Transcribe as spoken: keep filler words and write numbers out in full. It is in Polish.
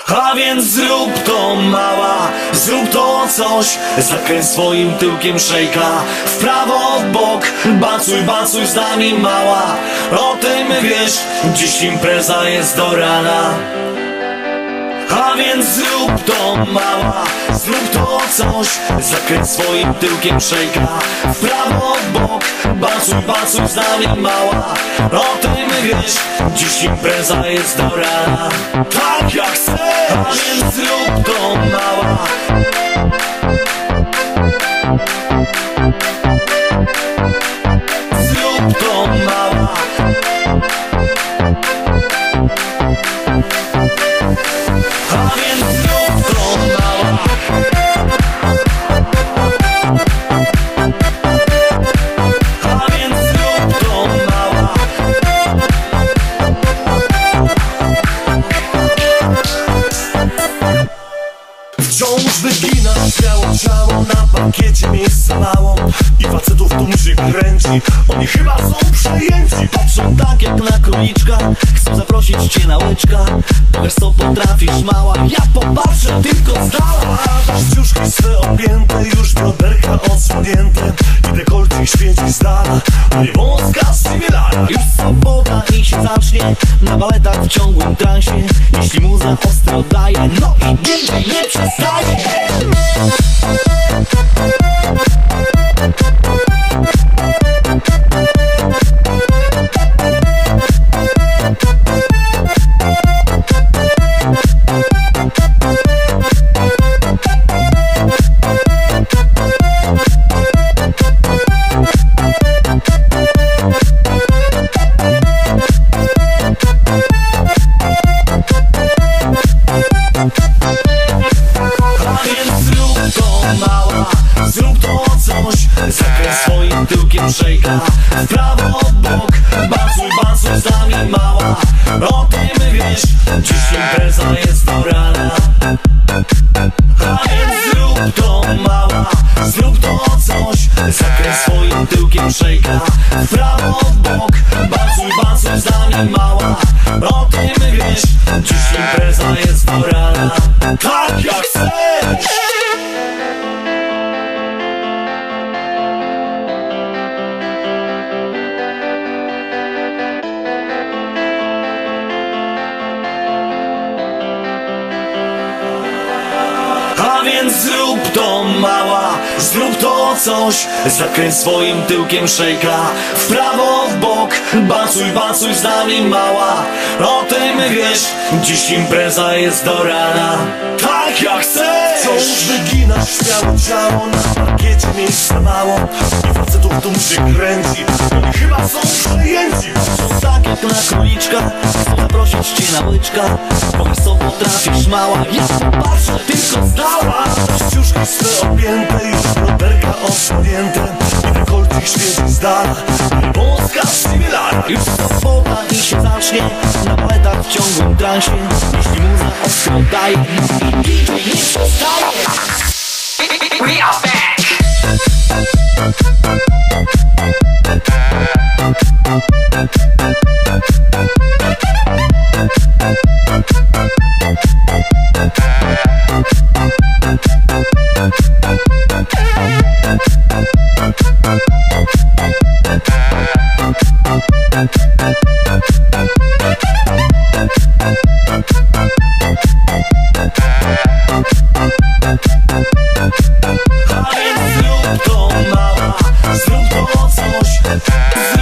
A więc zrób to, mała, zrób to coś. Zakręć swoim tyłkiem szejka w prawo, w bok. Bacuj, bacuj z nami, mała. O tym wiesz, dziś impreza jest do rana. A więc zrób to, mała, zrób to coś. Zakręć swoim tyłkiem szejka w prawo, w bok. Bacuj, bacuj z nami, mała. O tym wiesz, dziś impreza jest do rana. Tak jak chcesz. A więc zrób to, mała. Zrób to, mała. A więc zrób to, mała. A więc zrób to, mała. Wciąż wygina śmiało ciało, na parkiecie miejsca mało. I facetów tu się kręci, oni chyba są przejęci. Patrzą tak jak na króliczka, chcą zaprosić cię na łyczka. Powiesz co potrafisz, mała, ja popatrzę tylko z dala. Ciuszki swe opięte, już bioderka odsłonięte. I dekolcik świeci z dala, no i wąska similara. Już sobota i się zacznie, na baletach w ciągłym transie. Jeśli muza ostro daje, no i D J nie przestaje. Zrób to coś, zakręć swoim tyłkiem szejka w prawo, w bok. Bacuj, bacuj z nami, mała. O tym wiesz, dziś impreza jest do rana. A więc zrób to, mała, zrób to coś. Zakręć swoim tyłkiem szejka w prawo, w bok. Bacuj, bacuj z nami, mała. O tym wiesz, dziś impreza jest do rana. Tak jak chcesz. A więc zrób to, mała, zrób to coś. Zakręć swoim tyłkiem szejka w prawo, w bok. Bacuj, bacuj z nami, mała. O tym wiesz, dziś impreza jest do rana. Tak jak chcesz. Wciąż wyginasz śmiało ciało, na parkiecie miejsca mało. I facetów tu się kręci, oni chyba są przejęci. Są tak jak na króliczka, chcą zaprosić cię na łyczka. Powiesz co potrafisz, mała, ja popatrzę tylko z dala. Ciuszki swe opięte, już broderka odsłonięte. I dekolcik świeci z dala, wąska similara. Już sobota i się zacznie, na baletach w ciągłym transie. Jeśli muza ostro daje, no i D J nie przestaje. We are back. A więc zrób to, mała, zrób to coś.